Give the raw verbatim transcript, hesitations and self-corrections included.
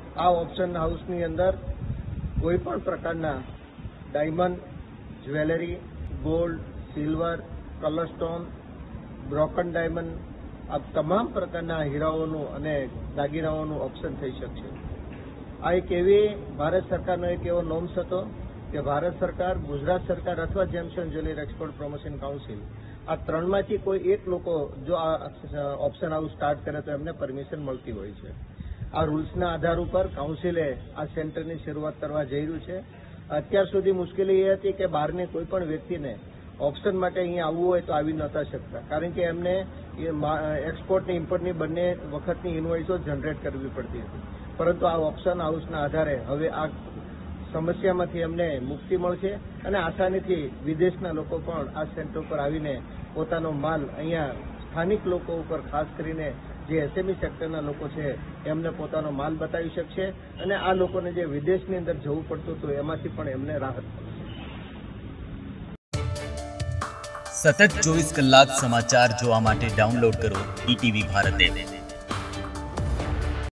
આ ઓપ્શન હાઉસની અંદર કોઈપણ પ્રકારના diamond, jewellery, gold, silver, colour stone, broken diamond, આ તમામ પ્રકારના હીરાઓનું અને દાગીનાઓનું ઓપ્શન થઈ શકશે। આ એક એવી ભારત સરકારનો એક એવો નોમ્સ હતો કે ભારત સરકાર, ગુજરાત સરકાર અથવા gems and jewellery export promotion council આ ત્રણમાંથી કોઈ એક લોકો જો આ ઓપ્શન હાઉસ સ્ટાર્ટ કરે તો એમને પરમિશન મળતી હોય છે। આ રૂલ્સના આધાર ઉપર કાઉન્સિલે આ સેન્ટરની શરૂઆત કરવા જઈ રહ્યું છે। અત્યાર સુધી મુશ્કેલી એ હતી કે બહારની કોઈ પણ વ્યક્તિને ઓપ્શન માટે અહીંયા આવવું હોય તો આવી નહોતા શકતા, કારણ કે એમને એક્સપોર્ટની ઇમ્પોર્ટની બંને વખતની ઇન્વોઇસો જનરેટ કરવી પડતી હતી। પરંતુ આ ઓપ્શન હાઉસના આધારે હવે આ સમસ્યામાંથી એમને મુક્તિ મળશે અને આસાનીથી વિદેશના લોકો પણ આ સેન્ટર પર આવીને પોતાનો માલ અહીંયા સ્થાનિક લોકો ઉપર ખાસ કરીને જે એસએમઈ સેક્ટરના લોકો છે એમને પોતાનો માલ બતાવી શકશે અને આ લોકોને જે વિદેશની અંદર જવું પડતું હતું એમાંથી પણ એમને રાહત મળશે। સતત ચોવીસ કલાક સમાચાર જોવા માટે ડાઉનલોડ કરો ઈટીવી ભારત એપ।